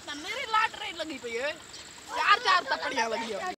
मेरी लाट रही लगी पई है, चार चार तपड़ियां लगी है।